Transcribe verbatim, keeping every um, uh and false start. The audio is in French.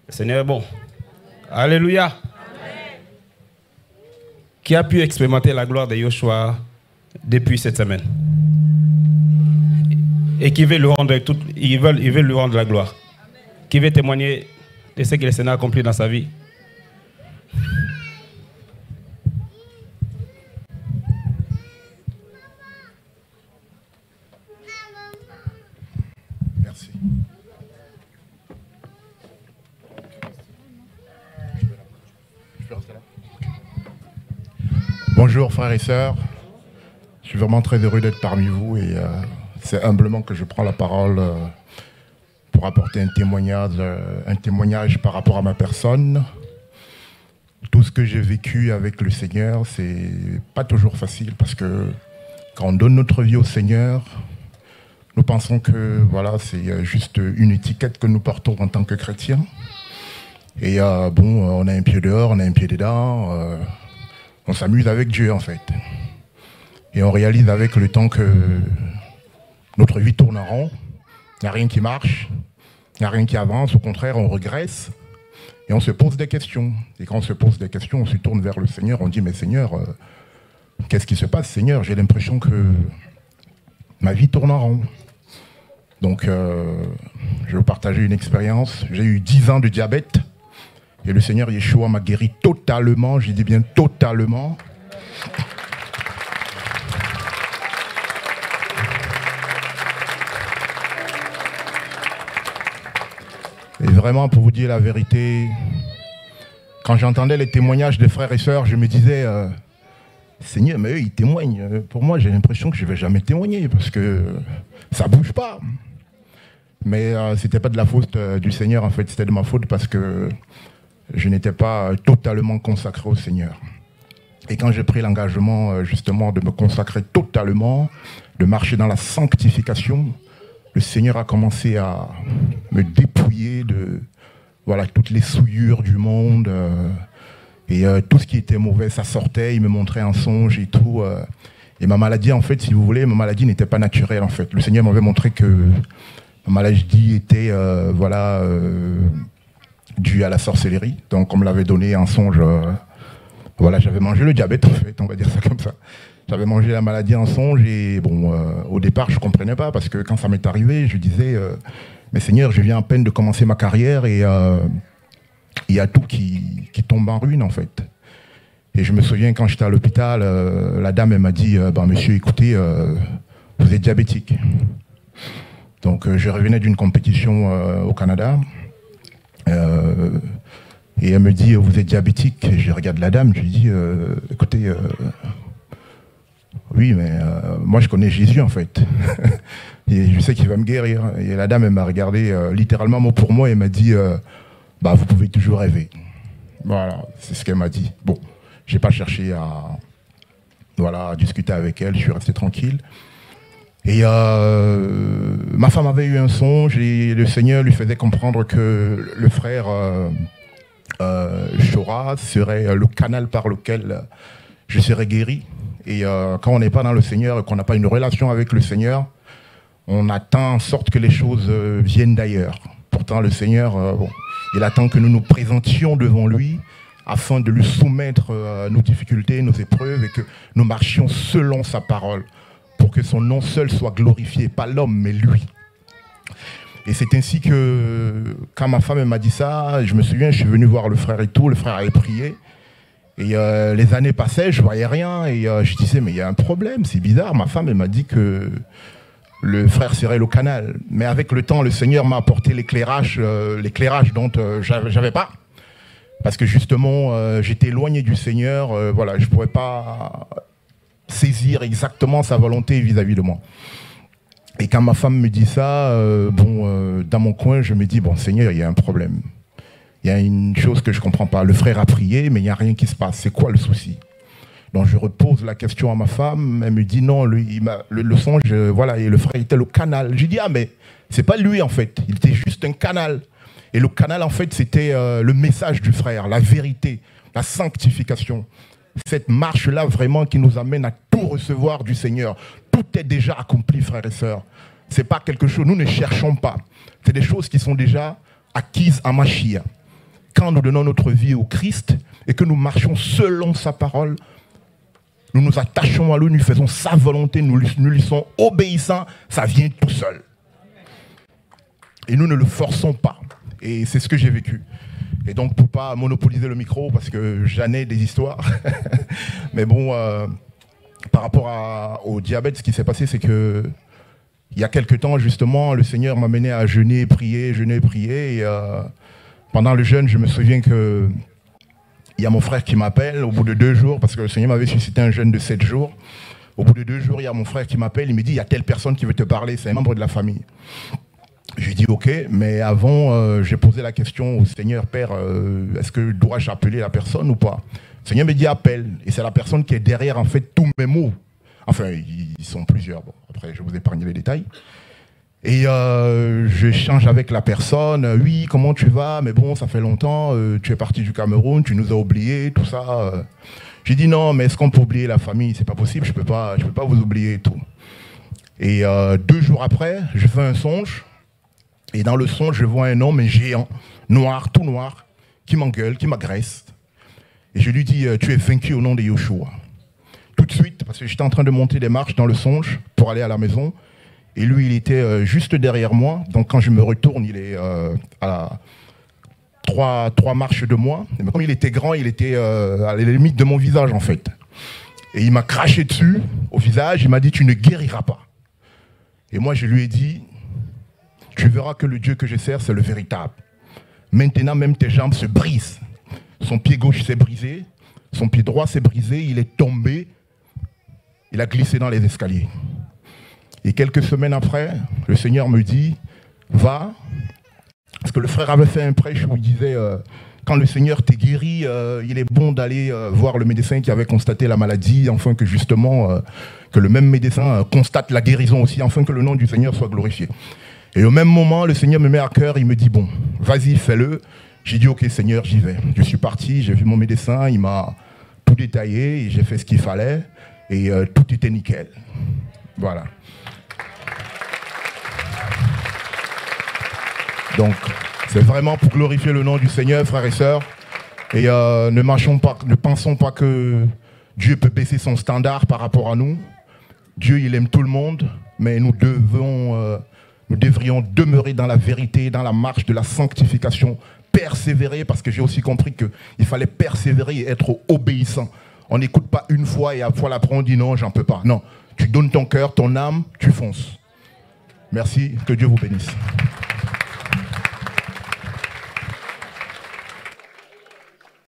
Le Seigneur est bon. Alléluia. Amen. Qui a pu expérimenter la gloire de Joshua depuis cette semaine? Et qui veut lui rendre, tout, il veut, il veut lui rendre la gloire? Amen. Qui veut témoigner de ce que le Seigneur a accompli dans sa vie? Merci. Bonjour frères et sœurs, je suis vraiment très heureux d'être parmi vous et euh, c'est humblement que je prends la parole euh, pour apporter un témoignage, euh, un témoignage par rapport à ma personne. Tout ce que j'ai vécu avec le Seigneur, c'est pas toujours facile parce que quand on donne notre vie au Seigneur, nous pensons que voilà, c'est juste une étiquette que nous portons en tant que chrétiens. Et euh, bon, on a un pied dehors, on a un pied dedans. Euh, on s'amuse avec Dieu en fait. Et on réalise avec le temps que notre vie tourne en rond. Il n'y a rien qui marche, il n'y a rien qui avance. Au contraire, on regresse et on se pose des questions. Et quand on se pose des questions, on se tourne vers le Seigneur. On dit, mais Seigneur, euh, qu'est-ce qui se passe, Seigneur? J'ai l'impression que ma vie tourne en rond. Donc, euh, je vais vous partager une expérience. J'ai eu dix ans de diabète. Et le Seigneur Yeshua m'a guéri totalement, je dis bien totalement. Et vraiment, pour vous dire la vérité, quand j'entendais les témoignages des frères et sœurs, je me disais, euh, Seigneur, mais eux, ils témoignent. Pour moi, j'ai l'impression que je ne vais jamais témoigner parce que ça ne bouge pas. Mais euh, ce n'était pas de la faute euh, du Seigneur, en fait, c'était de ma faute parce que je n'étais pas totalement consacré au Seigneur. Et quand j'ai pris l'engagement justement de me consacrer totalement, de marcher dans la sanctification, le Seigneur a commencé à me dépouiller de voilà, toutes les souillures du monde. Euh, et euh, tout ce qui était mauvais, ça sortait, il me montrait un songe et tout. Euh, et ma maladie, en fait, si vous voulez, ma maladie n'était pas naturelle, en fait. Le Seigneur m'avait montré que ma maladie était, euh, voilà... Euh, dû à la sorcellerie. Donc, on me l'avait donné en songe. Euh, voilà, j'avais mangé le diabète, en fait, on va dire ça comme ça. J'avais mangé la maladie en songe et, bon, euh, au départ, je ne comprenais pas parce que quand ça m'est arrivé, je disais, euh, mais Seigneur, je viens à peine de commencer ma carrière et il euh, y a tout qui, qui tombe en ruine, en fait. Et je me souviens, quand j'étais à l'hôpital, euh, la dame, elle m'a dit, euh, ben, monsieur, écoutez, euh, vous êtes diabétique. Donc, euh, je revenais d'une compétition euh, au Canada. Euh, et elle me dit, vous êtes diabétique? Et je regarde la dame, je lui dis, euh, écoutez, euh, oui, mais euh, moi je connais Jésus en fait. Et je sais qu'il va me guérir. Et la dame, elle m'a regardé euh, littéralement mot pour mot et m'a dit, euh, bah vous pouvez toujours rêver. Voilà, c'est ce qu'elle m'a dit. Bon, j'ai pas cherché à, voilà, à discuter avec elle, je suis resté tranquille. Et euh, ma femme avait eu un songe et le Seigneur lui faisait comprendre que le frère euh, euh, Chora serait le canal par lequel je serais guéri. Et euh, quand on n'est pas dans le Seigneur et qu'on n'a pas une relation avec le Seigneur, on attend en sorte que les choses euh, viennent d'ailleurs. Pourtant, le Seigneur, euh, bon, il attend que nous nous présentions devant lui afin de lui soumettre euh, nos difficultés, nos épreuves et que nous marchions selon sa parole, pour que son nom seul soit glorifié, pas l'homme, mais lui. Et c'est ainsi que, quand ma femme m'a dit ça, je me souviens, je suis venu voir le frère et tout, le frère avait prié. Et euh, les années passaient, je voyais rien, et euh, je disais, mais il y a un problème, c'est bizarre. Ma femme, elle m'a dit que le frère serait le canal. Mais avec le temps, le Seigneur m'a apporté l'éclairage, euh, l'éclairage dont euh, j'avais pas. Parce que justement, euh, j'étais éloigné du Seigneur, euh, voilà, je ne pouvais pas saisir exactement sa volonté vis-à-vis de moi. Et quand ma femme me dit ça, euh, bon, euh, dans mon coin, je me dis, bon, Seigneur, il y a un problème. Il y a une chose que je ne comprends pas. Le frère a prié, mais il n'y a rien qui se passe. C'est quoi le souci? Donc je repose la question à ma femme. Elle me dit, non, lui, il m'a, le, le songe, euh, voilà, et le frère était le canal. J'ai dit, ah, mais c'est pas lui, en fait. Il était juste un canal. Et le canal, en fait, c'était euh, le message du frère, la vérité, la sanctification. Cette marche-là, vraiment, qui nous amène à tout recevoir du Seigneur. Tout est déjà accompli, frères et sœurs. Ce n'est pas quelque chose, nous ne cherchons pas. C'est des choses qui sont déjà acquises à Machia. quand nous donnons notre vie au Christ et que nous marchons selon sa parole, nous nous attachons à lui, nous faisons sa volonté, nous lui, nous lui sommes obéissants, ça vient tout seul. Et nous ne le forçons pas. Et c'est ce que j'ai vécu. Et donc, pour ne pas monopoliser le micro, parce que j'en ai des histoires, mais bon, euh, par rapport à, au diabète, ce qui s'est passé, c'est que il y a quelque temps, justement, le Seigneur m'a mené à jeûner et prier, jeûner et prier. Et euh, pendant le jeûne, je me souviens que il y a mon frère qui m'appelle au bout de deux jours, parce que le Seigneur m'avait suscité un jeûne de sept jours. Au bout de deux jours, il y a mon frère qui m'appelle, il me dit, il y a telle personne qui veut te parler, c'est un membre de la famille. Je lui dis, ok, mais avant, euh, j'ai posé la question au Seigneur, Père, euh, est-ce que dois-je appeler la personne ou pas? Le Seigneur me dit, appelle. Et c'est la personne qui est derrière, en fait, tous mes mots. Enfin, ils sont plusieurs. Bon, après, je vous épargne les détails. Et euh, j'échange avec la personne. Oui, comment tu vas? Mais bon, ça fait longtemps. Euh, tu es parti du Cameroun, tu nous as oubliés, tout ça. Euh. J'ai dit non, mais est-ce qu'on peut oublier la famille? C'est pas possible, je peux pas, je peux pas vous oublier et tout. Et euh, deux jours après, je fais un songe. Et dans le songe, je vois un homme, un géant, noir, tout noir, qui m'engueule, qui m'agresse. Et je lui dis, tu es vaincu au nom de Yoshua. Tout de suite, parce que j'étais en train de monter des marches dans le songe pour aller à la maison. Et lui, il était euh, juste derrière moi. Donc quand je me retourne, il est euh, à trois, trois marches de moi. Mais comme il était grand, il était euh, à la limite de mon visage, en fait. Et il m'a craché dessus, au visage. Il m'a dit, tu ne guériras pas. Et moi, je lui ai dit, tu verras que le Dieu que je sers, c'est le véritable. Maintenant, même tes jambes se brisent. Son pied gauche s'est brisé. Son pied droit s'est brisé. Il est tombé. Il a glissé dans les escaliers. Et quelques semaines après, le Seigneur me dit, va, parce que le frère avait fait un prêche où il disait, euh, quand le Seigneur t'est guéri, euh, il est bon d'aller euh, voir le médecin qui avait constaté la maladie, afin que justement, euh, que le même médecin euh, constate la guérison aussi, afin que le nom du Seigneur soit glorifié. Et au même moment, le Seigneur me met à cœur, il me dit, bon, vas-y, fais-le. J'ai dit, ok Seigneur, j'y vais. Je suis parti, j'ai vu mon médecin, il m'a tout détaillé, et j'ai fait ce qu'il fallait, et euh, tout était nickel. Voilà. Donc, c'est vraiment pour glorifier le nom du Seigneur, frères et sœurs. Et euh, ne marchons pas, ne pensons pas que Dieu peut baisser son standard par rapport à nous. Dieu, il aime tout le monde, mais nous devons, euh, nous devrions demeurer dans la vérité, dans la marche de la sanctification, persévérer, parce que j'ai aussi compris qu'il fallait persévérer et être obéissant. On n'écoute pas une fois et à la fois l'après on dit non, j'en peux pas. Non, tu donnes ton cœur, ton âme, tu fonces. Merci, que Dieu vous bénisse.